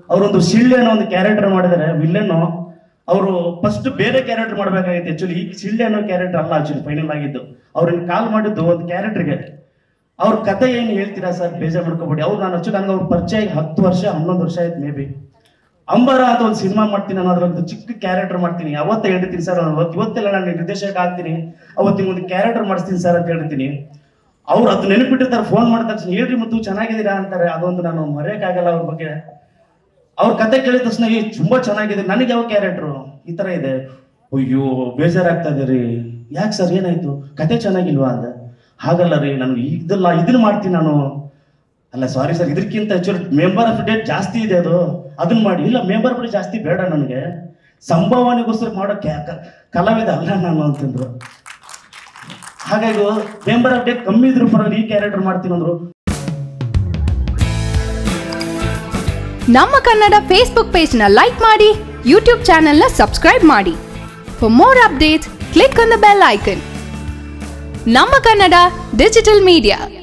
ಅವರೊಂದು ಶಿಳ್ಳೆ ಅನ್ನೋ ಒಂದು ಕ್ಯಾರೆಕ್ಟರ್ ಮಾಡಿದ್ದಾರೆ ವಿಲ್ಲನ್. ಅವರು ಫಸ್ಟ್ ಬೇರೆ ಕ್ಯಾರೆಕ್ಟರ್ ಮಾಡ್ಬೇಕಾಗಿತ್ತು ಆಕ್ಚುಲಿ. ಈ ಶಿಳ್ಳೆ ಅನ್ನೋ ಕ್ಯಾರೆಕ್ಟರ್ ಅಲ್ಲ ಆಕ್ಚುಲಿ ಫೈನಲ್ ಆಗಿದ್ದು. ಅವ್ರನ್ನ ಕಾಲ್ ಮಾಡಿದ್ದು ಒಂದು ಕ್ಯಾರೆಕ್ಟರ್ಗೆ. ಅವ್ರ ಕತೆ ಏನು ಹೇಳ್ತೀರಾ ಸರ್, ಬೇಜಾರು ಮಾಡ್ಕೋಬೇಡಿ. ಅವ್ರು ನಾನು ಆಕ್ಚುಲಿ ನನಗೆ ಅವ್ರ ಪರಿಚಯ 10 ವರ್ಷ 11 ವರ್ಷ ಆಯ್ತು ಮೇ ಬಿ. ಅಂಬರ ಅಂತ ಒಂದು ಸಿನಿಮಾ ಮಾಡ್ತೀನಿ, ನಾನು ಅದ್ರೊಂದು ಚಿಕ್ಕ ಕ್ಯಾರೆಕ್ಟರ್ ಮಾಡ್ತೀನಿ. ಅವತ್ತೇ ಹೇಳ್ತೀನಿ ಸರ್, ಇವತ್ತೆಲ್ಲ ನಾನು ನಿರ್ದೇಶಕ ಆಗ್ತೀನಿ, ಅವತ್ತಿನ ಒಂದು ಕ್ಯಾರೆಕ್ಟರ್ ಮಾಡಿಸ್ತೀನಿ ಸರ್ ಅಂತ ಹೇಳ್ತೀನಿ. ಅವ್ರು ಅದು ನೆನಪಿಟ್ಟಿರ್ತಾರೆ, ಫೋನ್ ಮಾಡಿದ ತಕ್ಷಣ ಹೇಳ್ರಿ ಮತ್ತು ಚೆನ್ನಾಗಿದ್ದೀರಾ ಅಂತಾರೆ. ಅದೊಂದು ನಾನು ಮರೆಯೋಕ್ಕಾಗಲ್ಲ ಅವ್ರ ಬಗ್ಗೆ. ಅವ್ರ ಕತೆ ಕೇಳಿದ ತಕ್ಷಣ ತುಂಬಾ ಚೆನ್ನಾಗಿದೆ, ನನಗೆ ಯಾವ ಕ್ಯಾರೆಕ್ಟ್ರು ಈ ತರ ಇದೆ, ಅಯ್ಯೋ ಬೇಜಾರಾಗ್ತಾ ಇದೆ ರೀ, ಯಾಕೆ ಸರ್ ಏನಾಯ್ತು, ಕತೆ ಚೆನ್ನಾಗಿಲ್ವಾ ಅಂದ. ಹಾಗಲ್ಲ ರೀ, ನಾನು ಇದನ್ನ ಮಾಡ್ತೀನಿ ನಾನು. ಅಲ್ಲ ಸಾರಿ ಸರ್, ಇದಕ್ಕಿಂತ ಆಕ್ಚುಲಿ ಮೆಂಬರ್ ಆಫ್ ಡೇಟ್ ಜಾಸ್ತಿ ಇದೆ, ಅದನ್ನ ಮಾಡಿ. ಇಲ್ಲ ಮೆಂಬರ್ ಬಿಡಿ ಜಾಸ್ತಿ ಬೇಡ ನನಗೆ, ಸಂಭಾವನೆಗೋಸ್ಕರ ಮಾಡೋ ಕಲಾವಿದ ಅಲ್ಲ ನಾನು ಅಂತಂದ್ರು. ಹಾಗಾಗಿ ಮೆಂಬರ್ ಆಫ್ ಡೇಟ್ ಕಮ್ಮಿ ಇದ್ರು ಪರವಾಗಿ ಈ ಕ್ಯಾರೆಕ್ಟರ್ ಮಾಡ್ತೀನಿ ಅಂದ್ರು. ನಮ್ಮ ಕನ್ನಡ ಫೇಸ್ಬುಕ್ ಪೇಜ್ ನ ಲೈಕ್ ಮಾಡಿ, ಯೂಟ್ಯೂಬ್ ಚಾನೆಲ್ ನ ಸಬ್ಸ್ಕ್ರೈಬ್ ಮಾಡಿ. For more updates click on the bell icon. ನಮ್ಮ ಕನ್ನಡ ಡಿಜಿಟಲ್ ಮೀಡಿಯಾ.